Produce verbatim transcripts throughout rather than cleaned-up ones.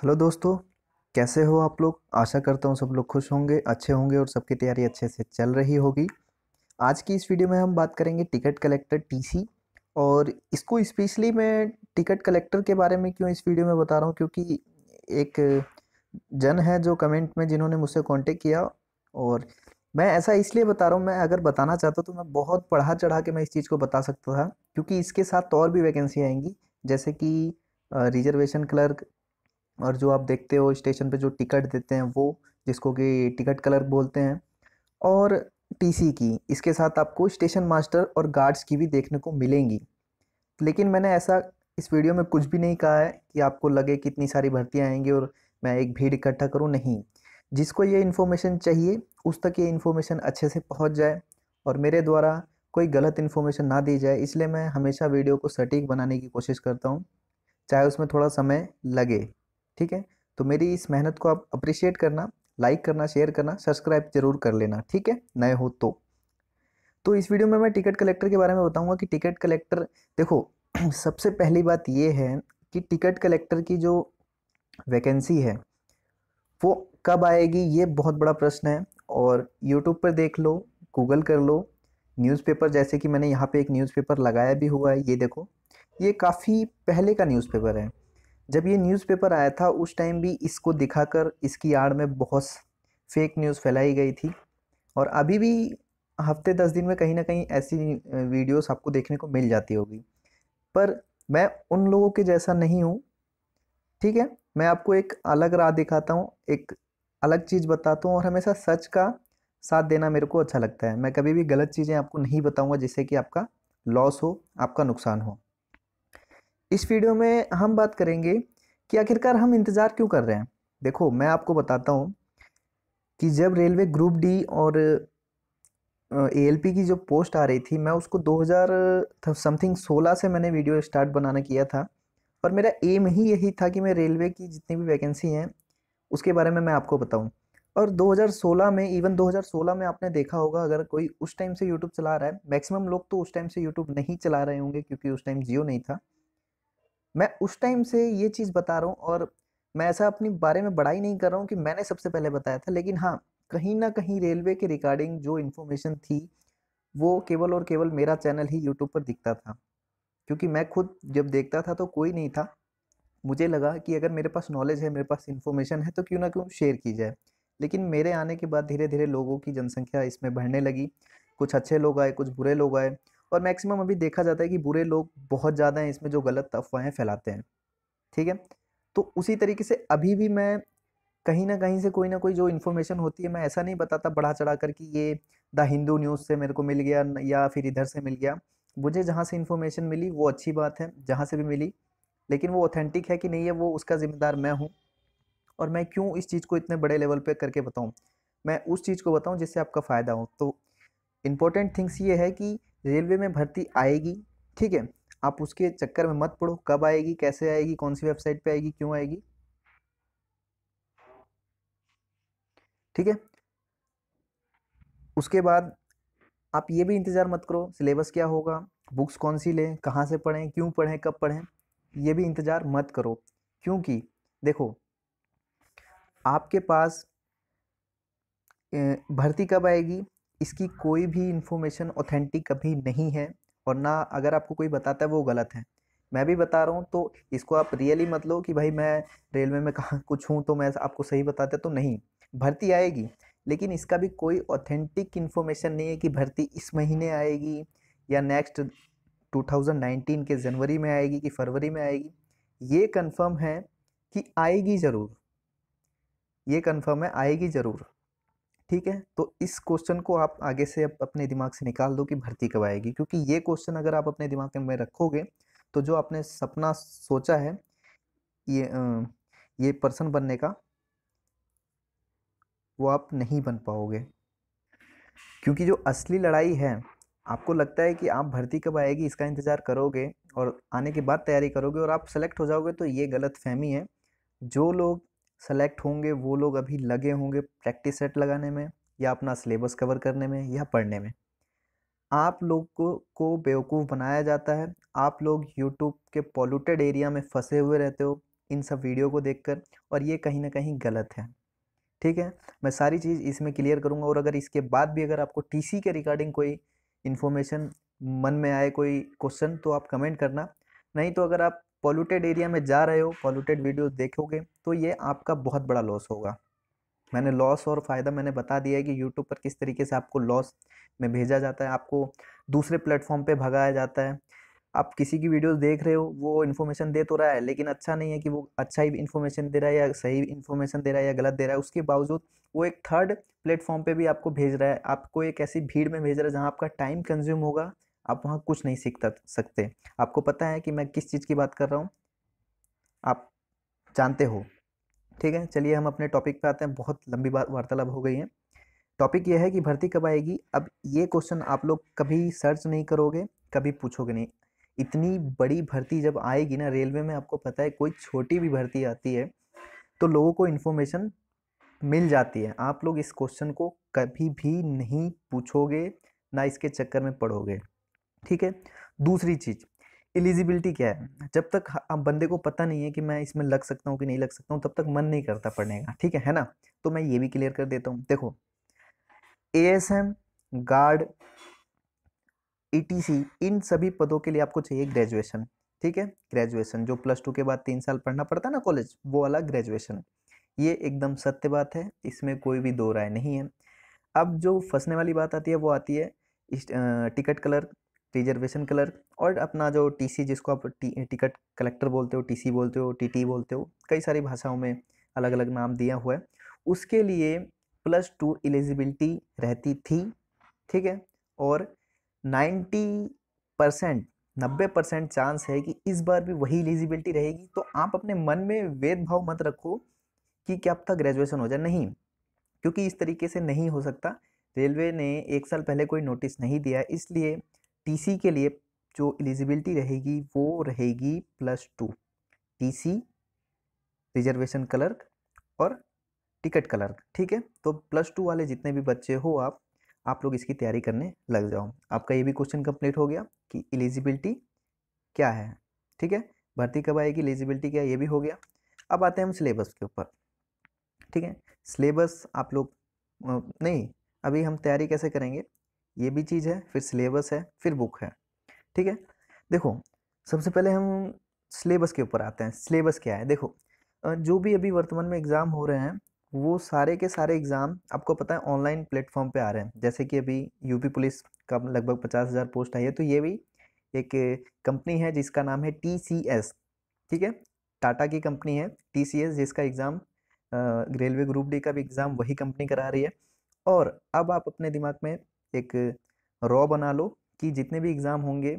Hello दोस्तों। कैसे हो आप लोग? आशा करता हूँ सब लोग खुश होंगे, अच्छे होंगे और सबकी तैयारी अच्छे से चल रही होगी। आज की इस वीडियो में हम बात करेंगे टिकट कलेक्टर टीसी। और इसको स्पेशली मैं टिकट कलेक्टर के बारे में क्यों इस वीडियो में बता रहा हूँ, क्योंकि एक जन है जो कमेंट में जिन्होंने मुझसे कांटेक्ट किया। और मैं ऐसा इसलिए बता रहा हूँ, मैं अगर बताना चाहता तो मैं बहुत बढ़ा चढ़ा के मैं इस चीज़ को बता सकता था, क्योंकि इसके साथ तो और भी वैकेंसी आएंगी, जैसे कि रिजर्वेशन क्लर्क, और जो आप देखते हो स्टेशन पे जो टिकट देते हैं वो, जिसको कि टिकट क्लर्क बोलते हैं। और टीसी की इसके साथ आपको स्टेशन मास्टर और गार्ड्स की भी देखने को मिलेंगी। लेकिन मैंने ऐसा इस वीडियो में कुछ भी नहीं कहा है कि आपको लगे कि इतनी सारी भर्तियां आएंगी और मैं एक भीड़ इकट्ठा करूं, नहीं। जिसको ये इन्फॉर्मेशन चाहिए उस तक ये इन्फॉर्मेशन अच्छे से पहुंच जाए और मेरे द्वारा कोई गलत इन्फॉर्मेशन ना दी जाए, इसलिए मैं हमेशा वीडियो को सटीक बनाने की कोशिश करता हूँ, चाहे उसमें थोड़ा समय लगे। ठीक है, तो मेरी इस मेहनत को आप अप्रिशिएट करना, लाइक करना, शेयर करना, सब्सक्राइब जरूर कर लेना, ठीक है, नए हो तो। तो इस वीडियो में मैं टिकट कलेक्टर के बारे में बताऊंगा कि टिकट कलेक्टर, देखो सबसे पहली बात ये है कि टिकट कलेक्टर की जो वैकेंसी है वो कब आएगी, ये बहुत बड़ा प्रश्न है। और यूट्यूब पर देख लो, गूगल कर लो, न्यूज़पेपर, जैसे कि मैंने यहाँ पे एक न्यूज़पेपर लगाया भी हुआ है, ये देखो, ये काफ़ी पहले का न्यूज़पेपर है। जब ये न्यूज़पेपर आया था उस टाइम भी इसको दिखाकर इसकी आड़ में बहुत फेक न्यूज़ फैलाई गई थी। और अभी भी हफ्ते दस दिन में कहीं ना कहीं ऐसी वीडियोस आपको देखने को मिल जाती होगी। पर मैं उन लोगों के जैसा नहीं हूँ, ठीक है। मैं आपको एक अलग राह दिखाता हूँ, एक अलग चीज़ बताता हूँ, और हमेशा सच का साथ देना मेरे को अच्छा लगता है। मैं कभी भी गलत चीज़ें आपको नहीं बताऊंगा जिससे कि आपका लॉस हो, आपका नुकसान हो। इस वीडियो में हम बात करेंगे कि आखिरकार हम इंतज़ार क्यों कर रहे हैं। देखो मैं आपको बताता हूँ कि जब रेलवे ग्रुप डी और एएलपी की जो पोस्ट आ रही थी, मैं उसको दो हज़ार समथिंग सोलह से मैंने वीडियो स्टार्ट बनाना किया था। और मेरा एम ही यही था कि मैं रेलवे की जितनी भी वैकेंसी हैं उसके बारे में मैं आपको बताऊं। और दो हज़ार सोलह में, इवन दो हज़ार सोलह में आपने देखा होगा, अगर कोई उस टाइम से यूट्यूब चला रहा है, मैक्सिमम लोग तो उस टाइम से यूट्यूब नहीं चला रहे होंगे क्योंकि उस टाइम जियो नहीं था। मैं उस टाइम से ये चीज़ बता रहा हूँ, और मैं ऐसा अपनी बारे में बड़ाई नहीं कर रहा हूँ कि मैंने सबसे पहले बताया था, लेकिन हाँ, कहीं ना कहीं रेलवे के रिगार्डिंग जो इन्फॉर्मेशन थी वो केवल और केवल मेरा चैनल ही यूट्यूब पर दिखता था। क्योंकि मैं खुद जब देखता था तो कोई नहीं था, मुझे लगा कि अगर मेरे पास नॉलेज है, मेरे पास इन्फॉर्मेशन है, तो क्यों ना क्यों शेयर की जाए। लेकिन मेरे आने के बाद धीरे धीरे लोगों की जनसंख्या इसमें बढ़ने लगी, कुछ अच्छे लोग आए, कुछ बुरे लोग आए। और मैक्सिमम अभी देखा जाता है कि बुरे लोग बहुत ज़्यादा हैं इसमें, जो गलत अफवाहें फैलाते हैं। ठीक है, तो उसी तरीके से अभी भी मैं कहीं ना कहीं से कोई ना कोई जो इन्फॉर्मेशन होती है, मैं ऐसा नहीं बताता बढ़ा चढ़ा कर कि ये द हिंदू न्यूज़ से मेरे को मिल गया न- या फिर इधर से मिल गया। मुझे जहाँ से इन्फॉर्मेशन मिली वो अच्छी बात है, जहाँ से भी मिली, लेकिन वो ऑथेंटिक है कि नहीं है वो उसका जिम्मेदार मैं हूँ। और मैं क्यों इस चीज़ को इतने बड़े लेवल पे करके बताऊँ, मैं उस चीज़ को बताऊँ जिससे आपका फ़ायदा हो। तो इम्पोर्टेंट थिंग्स ये है कि रेलवे में भर्ती आएगी, ठीक है। आप उसके चक्कर में मत पड़ो, कब आएगी, कैसे आएगी, कौन सी वेबसाइट पे आएगी, क्यों आएगी, ठीक है। उसके बाद आप ये भी इंतज़ार मत करो सिलेबस क्या होगा, बुक्स कौन सी लें, कहाँ से पढ़ें, क्यों पढ़ें, कब पढ़ें, ये भी इंतज़ार मत करो। क्योंकि देखो, आपके पास अ, भर्ती कब आएगी इसकी कोई भी इंफॉर्मेशन ऑथेंटिक कभी नहीं है। और ना अगर आपको कोई बताता है वो गलत है। मैं भी बता रहा हूँ तो इसको आप रियली मत लो कि भाई मैं रेलवे में कहाँ कुछ हूँ तो मैं आपको सही बताता, तो नहीं। भर्ती आएगी, लेकिन इसका भी कोई ऑथेंटिक इन्फॉर्मेशन नहीं है कि भर्ती इस महीने आएगी या नेक्स्ट टू थाउज़ेंड नाइनटीन के जनवरी में आएगी कि फरवरी में आएगी। ये कंफर्म है कि आएगी ज़रूर, ये कंफर्म है आएगी ज़रूर। ठीक है, तो इस क्वेश्चन को आप आगे से अप, अपने दिमाग से निकाल दो कि भर्ती कब आएगी, क्योंकि ये क्वेश्चन अगर आप अपने दिमाग में रखोगे तो जो आपने सपना सोचा है, ये अ, ये पर्सन बनने का, वो आप नहीं बन पाओगे। क्योंकि जो असली लड़ाई है, आपको लगता है कि आप भर्ती कब आएगी इसका इंतज़ार करोगे और आने के बाद तैयारी करोगे और आप सेलेक्ट हो जाओगे, तो ये गलत फहमी है। जो लोग सेलेक्ट होंगे वो लोग अभी लगे होंगे प्रैक्टिस सेट लगाने में, या अपना सिलेबस कवर करने में, या पढ़ने में। आप लोग को को बेवकूफ़ बनाया जाता है। आप लोग यूट्यूब के पॉल्यूटेड एरिया में फंसे हुए रहते हो, इन सब वीडियो को देखकर, और ये कहीं ना कहीं गलत है। ठीक है, मैं सारी चीज़ इसमें क्लियर करूंगा। और अगर इसके बाद भी अगर आपको टीसी के रिगार्डिंग कोई इन्फॉर्मेशन मन में आए, कोई क्वेश्चन, तो आप कमेंट करना। नहीं तो अगर आप पॉल्यूटेड एरिया में जा रहे हो, पॉल्यूटेड वीडियो देखोगे, तो ये आपका बहुत बड़ा लॉस होगा। मैंने लॉस और फ़ायदा मैंने बता दिया है कि यूट्यूब पर किस तरीके से आपको लॉस में भेजा जाता है, आपको दूसरे प्लेटफॉर्म पे भगाया जाता है। आप किसी की वीडियोस देख रहे हो, वो इन्फॉर्मेशन दे तो रहा है, लेकिन अच्छा नहीं है कि वो अच्छा ही इन्फॉर्मेशन दे रहा है या सही इन्फॉर्मेशन दे रहा है या गलत दे रहा है, उसके बावजूद वो एक थर्ड प्लेटफॉर्म पे भी आपको भेज रहा है, आपको एक ऐसी भीड़ में भेज रहा है जहाँ आपका टाइम कंज्यूम होगा, आप वहाँ कुछ नहीं सीख तक- सकते। आपको पता है कि मैं किस चीज़ की बात कर रहा हूँ, आप जानते हो। ठीक है, चलिए हम अपने टॉपिक पे आते हैं। बहुत लंबी बात वार्तालाप हो गई है। टॉपिक ये है कि भर्ती कब आएगी। अब ये क्वेश्चन आप लोग कभी सर्च नहीं करोगे, कभी पूछोगे नहीं। इतनी बड़ी भर्ती जब आएगी ना रेलवे में, आपको पता है कोई छोटी भी भर्ती आती है तो लोगों को इन्फॉर्मेशन मिल जाती है। आप लोग इस क्वेश्चन को कभी भी नहीं पूछोगे, ना इसके चक्कर में पड़ोगे। ठीक है, दूसरी चीज़, एलिजिबिलिटी क्या है। जब तक ह- अब बंदे को पता नहीं है कि मैं इसमें लग सकता हूँ कि नहीं लग सकता हूँ, तब तक मन नहीं करता पढ़ने का। ठीक है है ना। तो मैं ये भी क्लियर कर देता हूँ। देखो, एएसएम, गार्ड, ईटीसी, इन सभी पदों के लिए आपको चाहिए ग्रेजुएशन। ठीक है, ग्रेजुएशन जो प्लस टू के बाद तीन साल पढ़ना पड़ता है ना कॉलेज, वो वाला ग्रेजुएशन। ये एकदम सत्य बात है, इसमें कोई भी दो राय नहीं है। अब जो फंसने वाली बात आती है वो आती है इस, अ, टिकट क्लर्क, रिजर्वेशन क्लर्क, और अपना जो टीसी, जिसको आप टी, टिकट कलेक्टर बोलते हो, टीसी बोलते हो, टीटी बोलते हो, कई सारी भाषाओं में अलग अलग नाम दिया हुआ है। उसके लिए प्लस टू एलिजिबिलिटी रहती थी। ठीक है, और नाइन्टी परसेंट, नब्बे परसेंट चांस है कि इस बार भी वही एलिजिबिलिटी रहेगी। तो आप अपने मन में भेदभाव मत रखो कि क्या पता ग्रेजुएशन हो जाए, नहीं, क्योंकि इस तरीके से नहीं हो सकता। रेलवे ने एक साल पहले कोई नोटिस नहीं दिया, इसलिए टीसी के लिए जो एलिजिबिलिटी रहेगी वो रहेगी plus two. TC, reservation clerk और टिकट क्लर्क। ठीक है, तो प्लस टू वाले जितने भी बच्चे हो आप आप लोग इसकी तैयारी करने लग जाओ। आपका ये भी क्वेश्चन कंप्लीट हो गया कि एलिजिबिलिटी क्या है। ठीक है, भर्ती कब आएगी, एलिजिबिलिटी क्या है, ये भी हो गया। अब आते हैं हम सिलेबस के ऊपर। ठीक है, सिलेबस आप लोग अ, नहीं, अभी हम तैयारी कैसे करेंगे, ये भी चीज़ है, फिर सिलेबस है, फिर बुक है। ठीक है, देखो, सबसे पहले हम सिलेबस के ऊपर आते हैं। सिलेबस क्या है, देखो, अ, जो भी अभी वर्तमान में एग्ज़ाम हो रहे हैं, वो सारे के सारे एग्ज़ाम आपको पता है ऑनलाइन प्लेटफॉर्म पे आ रहे हैं। जैसे कि अभी यूपी पुलिस का लगभग पचास हज़ार पोस्ट आई है, तो ये भी एक कंपनी है जिसका नाम है टी सी एस। ठीक है, टाटा की कंपनी है टी सी एस, जिसका एग्ज़ाम रेलवे ग्रुप डी का भी एग्ज़ाम वही कंपनी करा रही है। और अब आप अपने दिमाग में एक रॉ बना लो कि जितने भी एग्ज़ाम होंगे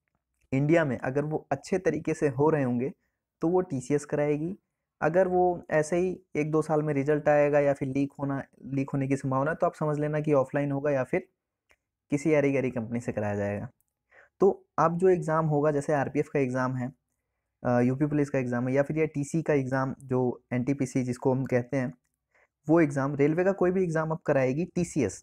इंडिया में, अगर वो अच्छे तरीके से हो रहे होंगे तो वो टी सी एस कराएगी। अगर वो ऐसे ही एक दो साल में रिजल्ट आएगा या फिर लीक होना लीक होने की संभावना है, तो आप समझ लेना कि ऑफलाइन होगा या फिर किसी यारी गैरी कंपनी से कराया जाएगा। तो अब जो एग्ज़ाम होगा, जैसे आर पी एफ का एग्ज़ाम है, यूपी पुलिस का एग्ज़ाम है, या फिर ये टी सी का एग्ज़ाम जो एन टी पी सी जिसको हम कहते हैं, वो एग्ज़ाम, रेलवे का कोई भी एग्ज़ाम अब कराएगी T C S.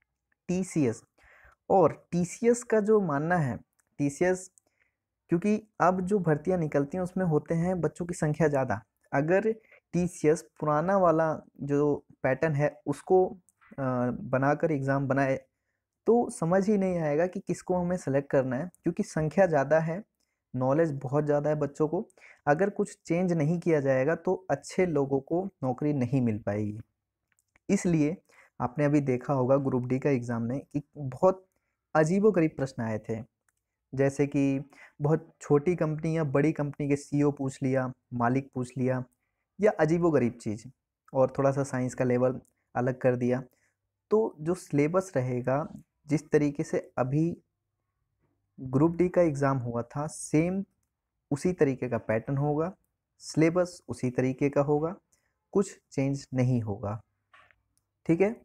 T C S, और टी सी एस का जो मानना है, टी सी एस, क्योंकि अब जो भर्तियां निकलती हैं उसमें होते हैं बच्चों की संख्या ज़्यादा। अगर टी सी एस पुराना वाला जो पैटर्न है उसको अ, बनाकर एग्ज़ाम बनाए, तो समझ ही नहीं आएगा कि किसको हमें सेलेक्ट करना है, क्योंकि संख्या ज़्यादा है, नॉलेज बहुत ज़्यादा है बच्चों को। अगर कुछ चेंज नहीं किया जाएगा तो अच्छे लोगों को नौकरी नहीं मिल पाएगी। इसलिए आपने अभी देखा होगा ग्रुप डी का एग्ज़ाम में कि बहुत अजीबोगरीब प्रश्न आए थे। जैसे कि बहुत छोटी कंपनी या बड़ी कंपनी के सी ई ओ पूछ लिया, मालिक पूछ लिया, या अजीबोगरीब चीज़, और थोड़ा सा साइंस का लेवल अलग कर दिया। तो जो सिलेबस रहेगा, जिस तरीके से अभी ग्रुप डी का एग्ज़ाम हुआ था, सेम उसी तरीके का पैटर्न होगा, सिलेबस उसी तरीके का होगा, कुछ चेंज नहीं होगा। ठीक है,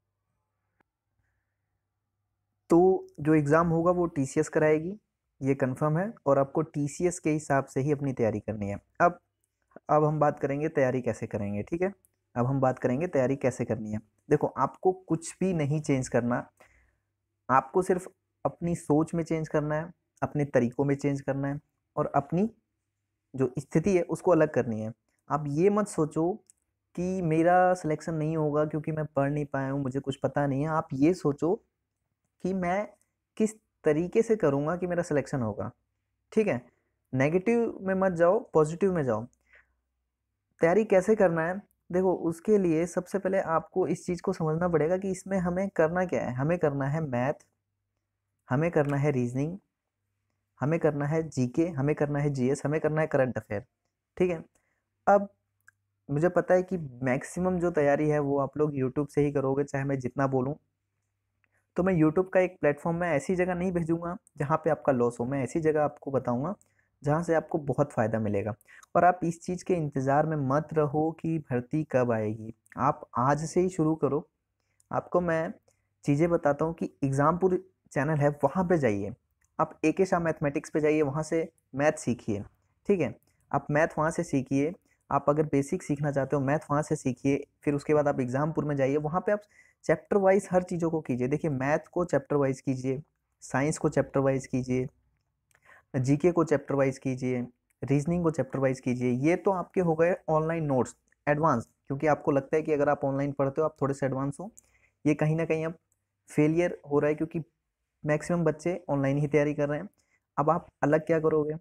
तो जो एग्ज़ाम होगा वो टी सी एस कराएगी, ये कंफर्म है, और आपको टी सी एस के हिसाब से ही अपनी तैयारी करनी है। अब अब हम बात करेंगे तैयारी कैसे करेंगे। ठीक है, अब हम बात करेंगे तैयारी कैसे करनी है। देखो, आपको कुछ भी नहीं चेंज करना, आपको सिर्फ अपनी सोच में चेंज करना है, अपने तरीकों में चेंज करना है, और अपनी जो स्थिति है उसको अलग करनी है। आप ये मत सोचो कि मेरा सिलेक्शन नहीं होगा क्योंकि मैं पढ़ नहीं पाया हूँ, मुझे कुछ पता नहीं है। आप ये सोचो कि मैं किस तरीके से करूँगा कि मेरा सिलेक्शन होगा, ठीक है? नेगेटिव में मत जाओ, पॉजिटिव में जाओ। तैयारी कैसे करना है? देखो, उसके लिए सबसे पहले आपको इस चीज़ को समझना पड़ेगा कि इसमें हमें करना क्या है। हमें करना है मैथ, हमें करना है रीजनिंग, हमें करना है जीके, हमें करना है जीएस, हमें करना है करंट अफेयर, ठीक है? अब मुझे पता है कि मैक्सिमम जो तैयारी है वो आप लोग यूट्यूब से ही करोगे, चाहे मैं जितना बोलूँ। तो मैं यूट्यूब का एक प्लेटफॉर्म में ऐसी जगह नहीं भेजूंगा जहाँ पे आपका लॉस हो। मैं ऐसी जगह आपको बताऊंगा जहाँ से आपको बहुत फ़ायदा मिलेगा। और आप इस चीज़ के इंतज़ार में मत रहो कि भर्ती कब आएगी, आप आज से ही शुरू करो। आपको मैं चीज़ें बताता हूँ कि एग्ज़ामपुर चैनल है, वहाँ पे जाइए। आप ए के शाह मैथमेटिक्स पे जाइए, वहाँ से मैथ सीखिए, ठीक है? आप मैथ वहाँ से सीखिए। आप अगर बेसिक सीखना चाहते हो, मैथ वहाँ से सीखिए। फिर उसके बाद आप एग्ज़ामपुर में जाइए, वहाँ पे आप चैप्टर वाइज हर चीज़ों को कीजिए। देखिए, मैथ को चैप्टर वाइज कीजिए, साइंस को चैप्टर वाइज कीजिए, जीके को चैप्टर वाइज कीजिए, रीजनिंग को चैप्टर वाइज कीजिए। ये तो आपके हो गए ऑनलाइन नोट्स एडवांस, क्योंकि आपको लगता है कि अगर आप ऑनलाइन पढ़ते हो आप थोड़े से एडवांस हो। ये कहीं ना कहीं अब फेलियर हो रहा है, क्योंकि मैक्सिमम बच्चे ऑनलाइन ही तैयारी कर रहे हैं। अब आप अलग क्या करोगे?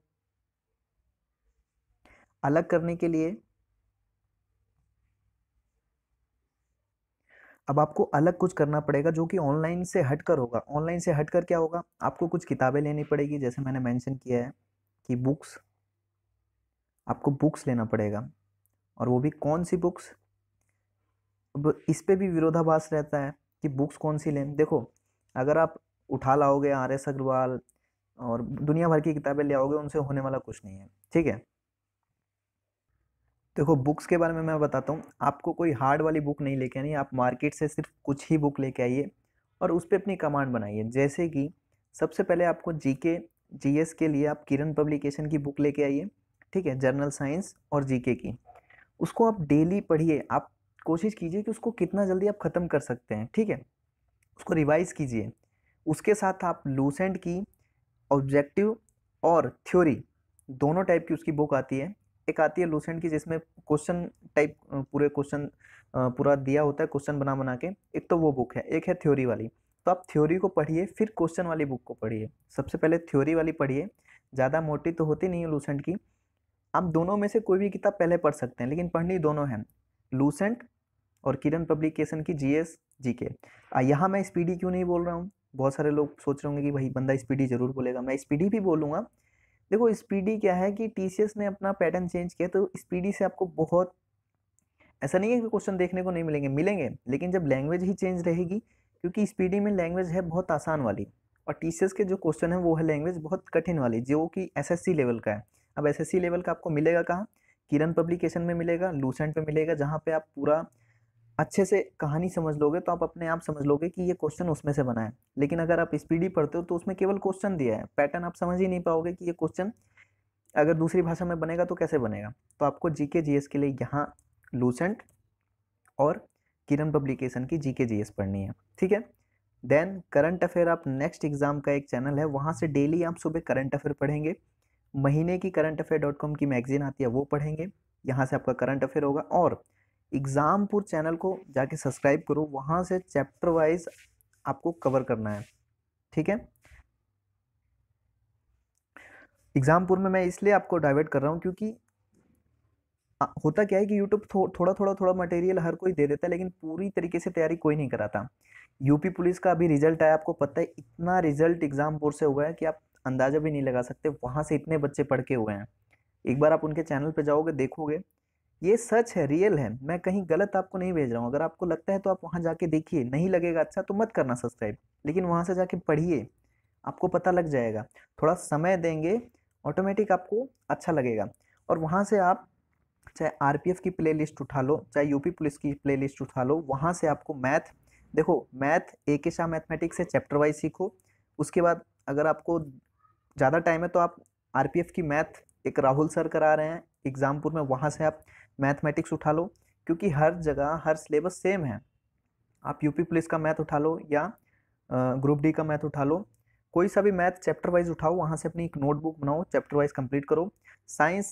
अलग करने के लिए अब आपको अलग कुछ करना पड़ेगा जो कि ऑनलाइन से हटकर होगा। ऑनलाइन से हटकर क्या होगा? आपको कुछ किताबें लेनी पड़ेगी, जैसे मैंने मेंशन किया है कि बुक्स, आपको बुक्स लेना पड़ेगा। और वो भी कौन सी बुक्स? अब इस पे भी विरोधाभास रहता है कि बुक्स कौन सी लें। देखो, अगर आप उठा लाओगे आर एस अग्रवाल और दुनिया भर की किताबें ले आओगे, उनसे होने वाला कुछ नहीं है, ठीक है? देखो, बुक्स के बारे में मैं बताता हूँ। आपको कोई हार्ड वाली बुक नहीं लेके आनी, आप मार्केट से सिर्फ कुछ ही बुक लेके आइए और उस पर अपनी कमांड बनाइए। जैसे कि सबसे पहले आपको जीके जीएस के लिए आप किरण पब्लिकेशन की बुक लेके आइए, ठीक है? जनरल साइंस और जीके की, उसको आप डेली पढ़िए। आप कोशिश कीजिए कि उसको कितना जल्दी आप ख़त्म कर सकते हैं, ठीक है? उसको रिवाइज कीजिए। उसके साथ आप लूसेंट की ऑब्जेक्टिव और थ्योरी दोनों टाइप की उसकी बुक आती है। एक आती है लूसेंट की जिसमें क्वेश्चन टाइप पूरे क्वेश्चन पूरा दिया होता है, क्वेश्चन बना बना के। एक तो वो बुक है, एक है थ्योरी वाली। तो आप थ्योरी को पढ़िए, फिर क्वेश्चन वाली बुक को पढ़िए। सबसे पहले थ्योरी वाली पढ़िए, ज़्यादा मोटी तो होती नहीं है लूसेंट की। आप दोनों में से कोई भी किताब पहले पढ़ सकते हैं, लेकिन पढ़नी दोनों है, लूसेंट और किरण पब्लिकेशन की जीएस जीके। यहाँ मैं स्पीडी क्यों नहीं बोल रहा हूँ? बहुत सारे लोग सोच रहे होंगे कि भाई बंदा स्पीडी जरूर बोलेगा। मैं स्पीडी भी बोलूँगा। देखो, स्पीडी क्या है कि टीसीएस ने अपना पैटर्न चेंज किया, तो स्पीडी से आपको बहुत, ऐसा नहीं है कि क्वेश्चन देखने को नहीं मिलेंगे, मिलेंगे, लेकिन जब लैंग्वेज ही चेंज रहेगी, क्योंकि स्पीडी में लैंग्वेज है बहुत आसान वाली और टीसीएस के जो क्वेश्चन है वो है लैंग्वेज बहुत कठिन वाली, जो कि एसएससी लेवल का है। अब एसएससी लेवल का आपको मिलेगा कहाँ? किरण पब्लिकेशन में मिलेगा, लूसेंट पे मिलेगा, जहाँ पे आप पूरा अच्छे से कहानी समझ लोगे तो आप अपने आप समझ लोगे कि ये क्वेश्चन उसमें से बना है। लेकिन अगर आप स्पीडी पढ़ते हो तो उसमें केवल क्वेश्चन दिया है, पैटर्न आप समझ ही नहीं पाओगे कि ये क्वेश्चन अगर दूसरी भाषा में बनेगा तो कैसे बनेगा। तो आपको जीके जीएस के लिए यहाँ लूसेंट और किरण पब्लिकेशन की जीके जीएस पढ़नी है, ठीक है? देन करंट अफेयर, आप नेक्स्ट एग्जाम का एक चैनल है, वहाँ से डेली आप सुबह करंट अफेयर पढ़ेंगे। महीने की करंट अफेयर डॉट कॉम की मैगजीन आती है, वो पढ़ेंगे। यहाँ से आपका करंट अफेयर होगा। और एग्जामपुर चैनल को जाके सब्सक्राइब करो, वहाँ से चैप्टर वाइज आपको कवर करना है, ठीक है? एग्जामपुर में मैं इसलिए आपको डाइवर्ट कर रहा हूँ क्योंकि आ, होता क्या है कि यूट्यूब थो, थोड़ा थोड़ा थोड़ा मटेरियल हर कोई दे देता है, लेकिन पूरी तरीके से तैयारी कोई नहीं कराता। यूपी पुलिस का अभी रिजल्ट आया, आपको पता है इतना रिजल्ट एग्जामपुर से हुआ है कि आप अंदाजा भी नहीं लगा सकते। वहाँ से इतने बच्चे पढ़ के हुए हैं। एक बार आप उनके चैनल पे जाओगे, देखोगे, ये सच है, रियल है। मैं कहीं गलत आपको नहीं भेज रहा हूँ। अगर आपको लगता है तो आप वहाँ जाके देखिए, नहीं लगेगा अच्छा तो मत करना सब्सक्राइब, लेकिन वहाँ से जाके पढ़िए, आपको पता लग जाएगा। थोड़ा समय देंगे, ऑटोमेटिक आपको अच्छा लगेगा। और वहाँ से आप चाहे आरपीएफ की प्लेलिस्ट उठा लो, चाहे यूपी पुलिस की प्लेलिस्ट उठा लो, वहाँ से आपको मैथ, देखो math A K Shah mathematics से चैप्टर वाइज सीखो। उसके बाद अगर आपको ज़्यादा टाइम है तो आप आरपीएफ की मैथ एक राहुल सर करा रहे हैं एग्जामपुर में, वहाँ से आप मैथमेटिक्स उठा लो, क्योंकि हर जगह हर सिलेबस सेम है। आप यूपी पुलिस का मैथ उठा लो या ग्रुप डी का मैथ उठा लो, कोई सा भी मैथ चैप्टर वाइज उठाओ, वहाँ से अपनी एक नोटबुक बनाओ, चैप्टर वाइज कंप्लीट करो। साइंस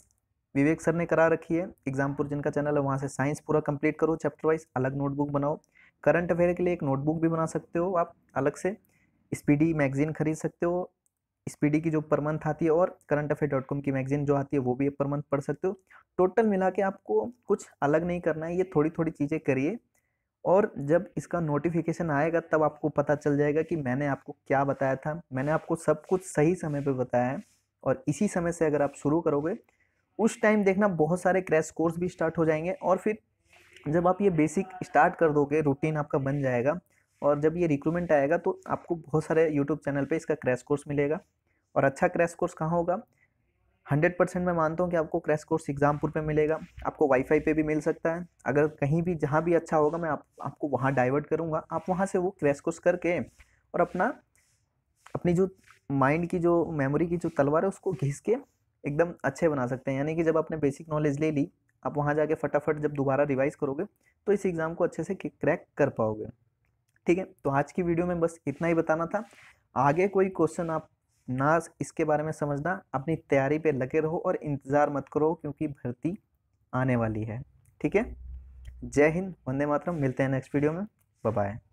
विवेक सर ने करा रखी है, एग्जामपुर जिनका चैनल है वहाँ से साइंस पूरा कंप्लीट करो, चैप्टर वाइज अलग नोटबुक बनाओ। करंट अफेयर के लिए एक नोटबुक भी बना सकते हो आप अलग से। स्पीडी मैगजीन खरीद सकते हो, स्पीडी की जो पर मंथ आती है, और करंट अफेयर डॉट कॉम की मैगजीन जो आती है वो भी पर मंथ पढ़ सकते हो। टोटल मिला के आपको कुछ अलग नहीं करना है, ये थोड़ी थोड़ी चीज़ें करिए, और जब इसका नोटिफिकेशन आएगा तब आपको पता चल जाएगा कि मैंने आपको क्या बताया था। मैंने आपको सब कुछ सही समय पे बताया है, और इसी समय से अगर आप शुरू करोगे उस टाइम देखना बहुत सारे क्रैश कोर्स भी स्टार्ट हो जाएंगे, और फिर जब आप ये बेसिक स्टार्ट कर दोगे रूटीन आपका बन जाएगा, और जब ये रिक्रूटमेंट आएगा तो आपको बहुत सारे यूट्यूब चैनल पे इसका क्रैश कोर्स मिलेगा। और अच्छा क्रैश कोर्स कहाँ होगा? हंड्रेड परसेंट मैं मानता हूँ कि आपको क्रैश कोर्स एग्जामपुर पे मिलेगा, आपको वाईफाई पे भी मिल सकता है। अगर कहीं भी जहाँ भी अच्छा होगा मैं आप, आपको वहाँ डाइवर्ट करूँगा, आप वहाँ से वो क्रैश कोर्स करके और अपना अपनी जो माइंड की जो मेमोरी की जो तलवार है उसको घिस के एकदम अच्छे बना सकते हैं। यानी कि जब आपने बेसिक नॉलेज ले ली, आप वहाँ जाके फटाफट जब दोबारा रिवाइज करोगे तो इस एग्ज़ाम को अच्छे से क्रैक कर पाओगे। ठीक है, तो आज की वीडियो में बस इतना ही बताना था। आगे कोई क्वेश्चन आप ना इसके बारे में समझना, अपनी तैयारी पे लगे रहो और इंतज़ार मत करो, क्योंकि भर्ती आने वाली है। ठीक है, जय हिंद, वंदे मातरम। मिलते हैं नेक्स्ट वीडियो में, बाय बाय।